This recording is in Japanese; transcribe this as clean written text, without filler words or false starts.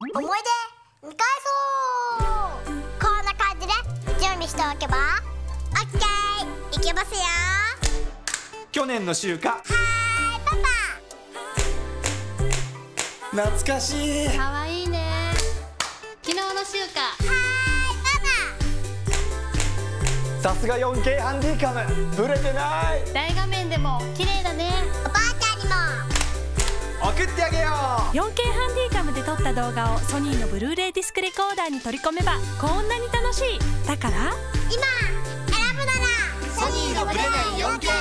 思い出見返そう。こんな感じで準備しておけばオッケー。いきますよ。 去年の集荷。 はーいパパ。 懐かしい。 かわいいね。昨日の集荷。 はーいさすが 4K ハンディカム、ブレてない。 大画面でも綺麗だね。 パパ。おばあちゃんにも送ってあげよう。 4K ハンディカムで撮った動画をソニーのブルーレイディスクレコーダーに取り込めばこんなに楽しい。だから今選ぶならソニーのブレない 4K